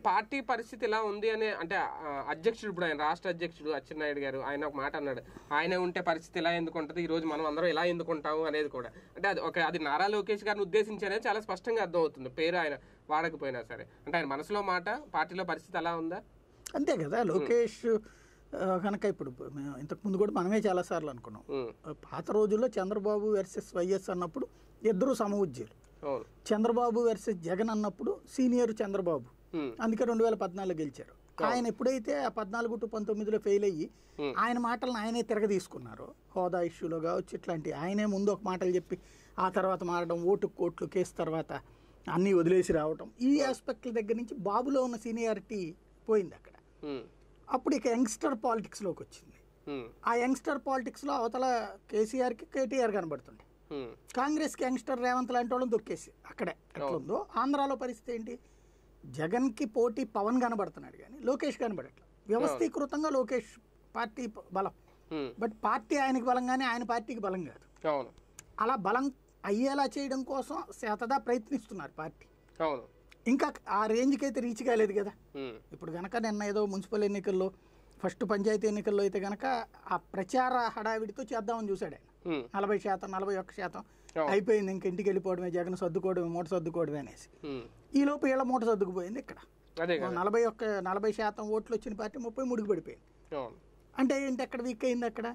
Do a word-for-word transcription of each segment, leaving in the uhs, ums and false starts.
Party పరిస్థితి ఇలా ఉంది అని అంటే అధ్యక్షుడు ఇప్పుడు ఆయన రాష్ట్ర అధ్యక్షుడు అచ్చెన్నాయుడు గారు ఆయన ఒక మాట అన్నాడు, ఆయన ఉంటే పరిస్థితి ఇలా ఎందుకు ఉంటుంది, ఈ రోజు మనం అందరం ఇలా ఎందుకుంటాము అనేది కూడా. అంటే అది ఒక అది నారా లోకేష్ గారిని ఉద్దేశించి అనేది చాలా స్పష్టంగా అర్థమవుతుంది, పేరు ఆయన వాడకపోయినా సరే. అంటే ఆయన మనసులో మాట, పార్టీలో పరిస్థితి అలా ఉందా? అంతే కదా. లోకేష్ కనుక ఇప్పుడు ఇంతకు ముందు కూడా మనమే చాలాసార్లు అనుకున్నాం, పాత రోజుల్లో చంద్రబాబు వర్సెస్ వైఎస్ అన్నప్పుడు ఇద్దరు సమవుజ్యులు, చంద్రబాబు వర్సెస్ జగన్ అన్నప్పుడు సీనియర్ చంద్రబాబు, అందుకే రెండు వేల పద్నాలుగు గెలిచారు. ఆయన ఎప్పుడైతే ఆ పద్నాలుగు టు పంతొమ్మిదిలో ఫెయిల్ అయ్యి ఆయన మాటలను ఆయనే తిరగ తీసుకున్నారు, హోదా ఇష్యూలో కావచ్చు ఇట్లాంటి, ఆయనే ముందు ఒక మాటలు చెప్పి ఆ తర్వాత మారడం, ఓటు కోట్లు కేసు తర్వాత అన్నీ వదిలేసి రావడం, ఈ ఆస్పెక్ట్ల దగ్గర నుంచి బాబులో ఉన్న సీనియారిటీ పోయింది అక్కడ. అప్పుడు ఇక యంగ్స్టర్ పాలిటిక్స్లోకి వచ్చింది. ఆ యంగ్స్టర్ పాలిటిక్స్లో అవతల కేసీఆర్కి కేటీఆర్ కనబడుతుంది, కాంగ్రెస్కి యంగ్స్టర్ రేవంత్ లాంటి వాళ్ళని దొక్కేసి అక్కడే ఎట్లుందో. ఆంధ్రాలో పరిస్థితి ఏంటి, జగన్కి పోటీ పవన్ కనబడుతున్నాడు కానీ లోకేష్ కనబడట్లేదు. వ్యవస్థీకృతంగా లోకేష్ పార్టీ బలం, బట్ పార్టీ ఆయనకి బలం కానీ ఆయన పార్టీకి బలం కాదు. అలా బలం అయ్యేలా చేయడం కోసం శాతదా ప్రయత్నిస్తున్నారు పార్టీ. ఇంకా ఆ రేంజ్కి అయితే రీచ్ కాలేదు కదా. ఇప్పుడు కనుక నిన్న ఏదో మున్సిపల్ ఎన్నికల్లో ఫస్ట్ పంచాయతీ ఎన్నికల్లో అయితే కనుక ఆ ప్రచార హడావిడితో చేద్దామని చూశాడు ఆయన, నలభై శాతం నలభై ఒక్క శాతం అయిపోయింది, ఇంక ఇంటికి వెళ్ళిపోవడమే, జగన్ సర్దుకోవడమే, మూట సర్దుకోవడమే అనేసి. ఈ లోపు వీళ్ళ మూట సర్దుకుపోయింది. ఇక్కడ నలభై ఒక్క నలభై శాతం ఓట్లు వచ్చిన పార్టీ ముప్పై మూడుకి పడిపోయింది. అంటే ఏంటి అక్కడ వీక్ అయింది, అక్కడ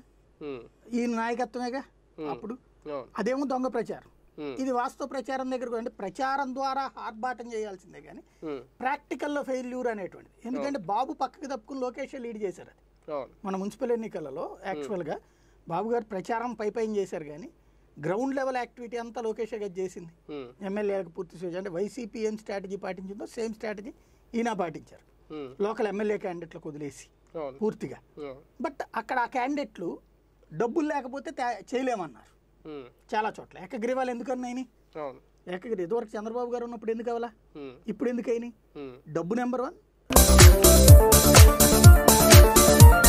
ఈ నాయకత్వమేగా. అప్పుడు అదేమో దొంగ ప్రచారం, ఇది వాస్తవ ప్రచారం దగ్గరకు. అంటే ప్రచారం ద్వారా ఆర్భాటం చేయాల్సిందే కానీ ప్రాక్టికల్లో ఫెయిల్యూర్ అనేటువంటిది. ఎందుకంటే బాబు పక్కకి తప్పుకుని లోకేష్ లీడ్ చేశారు. అది మన మున్సిపల్ ఎన్నికలలో యాక్చువల్గా బాబు గారు ప్రచారం పై పైన చేశారు కానీ గ్రౌండ్ లెవెల్ యాక్టివిటీ అంతా లోకేష్ గారు చేసింది. ఎమ్మెల్యేలకు పూర్తి స్వేచ్ఛ, అంటే వైసీపీ ఏం స్ట్రాటజీ పాటించిందో సేమ్ స్ట్రాటజీ ఈయన పాటించారు, లోకల్ ఎమ్మెల్యే క్యాండిడేట్లకు వదిలేసి పూర్తిగా. బట్ అక్కడ ఆ క్యాండిడేట్లు డబ్బులు లేకపోతే చేయలేమన్నారు చాలా చోట్ల. ఏకగ్రీవాలు ఎందుకన్నాయి, ఏకగ్రీ ఇదివరకు చంద్రబాబు గారు ఉన్నప్పుడు ఎందుకు అవ్వాలా, ఇప్పుడు ఎందుకు అయినాయి? డబ్బు నెంబర్ వన్.